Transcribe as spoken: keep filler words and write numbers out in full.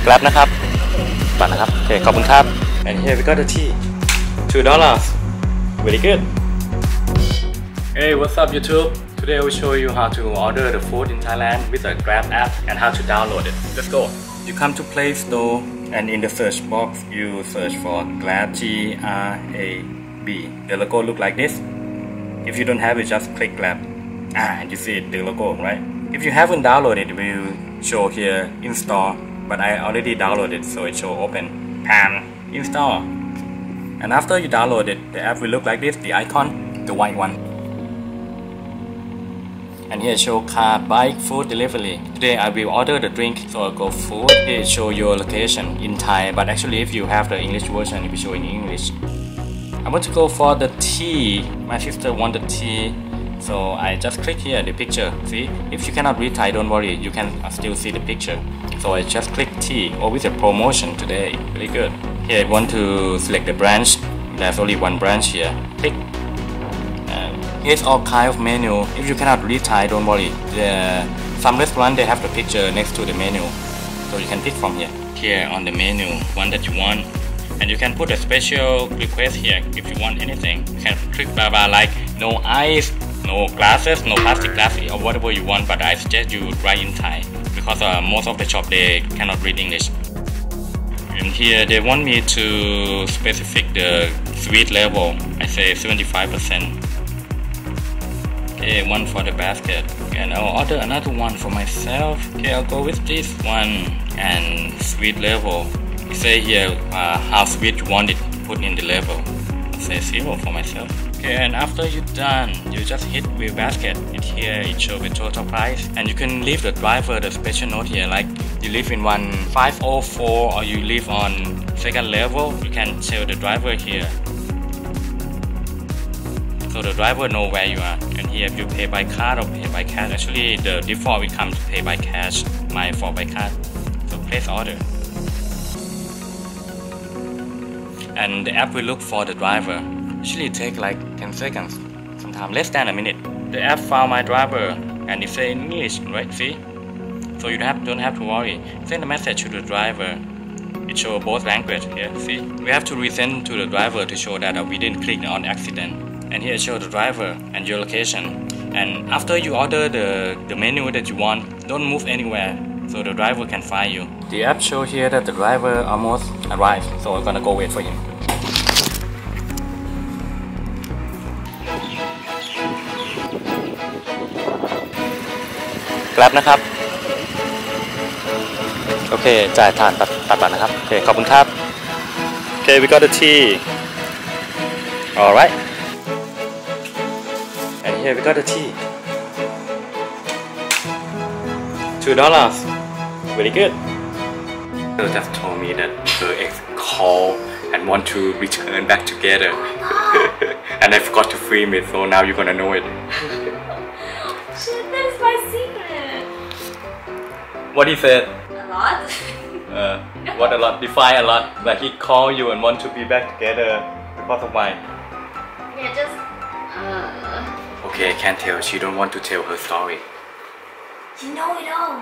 Grab นะครับบัตรนะครับโอเคขอบคุณครับ and here we got the tea two dollars very good. Hey, what's up YouTube? Today I will show you how to order the food in Thailand with a Grab app and how to download it. Let's go. You come to Play Store and in the search box you search for Grab, G R A B. The logo look like this. If you don't have it, just click Grab. Ah, and you see the logo, right? If you haven't downloaded it, it will show here install. But I already downloaded, so it show open. Pan install. And after you download it, the app will look like this. The icon, the white one. And here show car, bike, food delivery. Today I will order the drink, so I'll go food. Here it show your location in Thai, but actually if you have the English version, it will show in English. I want to go for the tea. My sister wanted tea, so I just click here the picture. See, if you cannot read Thai, don't worry, you can still see the picture. So I just click tea. Oh, with a promotion today, very good. Here I want to select the branch. There's only one branch here. Click. Here's all kind of menu. If you cannot read Thai, don't worry. The, some restaurant they have the picture next to the menu, so you can pick from here. Here on the menu, one that you want, and you can put a special request here if you want anything. You can click blah blah like no ice, no glasses, no plastic glasses, or whatever you want. But I suggest you write in Thai because uh, most of the shop they cannot read English. And here they want me to specify the sweet level. I say seventy-five percent. Okay, one for the basket, and I'll order another one for myself. Okay, I'll go with this one. And sweet level, you say here uh, how sweet you want it, put in the level. I'll say zero for myself. Okay, and after you're done, you just hit with basket. It here it shows the total price, and you can leave the driver the special note here, like you live in one five oh four or you live on second level. You can tell the driver here, so the driver know where you are. And here if you pay by card or pay by cash, actually the default will come to pay by cash, mine for by card. So place order. And the app will look for the driver. Usually it take like ten seconds, sometimes less than a minute. The app found my driver and it say in English, right? See? So you don't have, don't have to worry. Send a message to the driver. It shows both language here, see? We have to resend to the driver to show that we didn't click on accident. And here show the driver and your location. And after you order the, the menu that you want, don't move anywhere so the driver can find you. The app show here that the driver almost arrived, so I'm gonna go wait for him. Grab นะครับโอเคจ่ายผ่านตัดตัดบัตรนะครับโอเคขอบคุณครับโอเค we got the tea alright. And here we got the tea. Two dollars. Very good. She just told me that her ex called and want to return back together. And I forgot to film it, so now you're gonna know it. Shit, that's my secret. What he said? A lot. uh, what a lot? Define a lot. Like he called you and want to be back together because of why? Yeah, just. Uh... Okay, I can't tell. She don't want to tell her story. You know it all.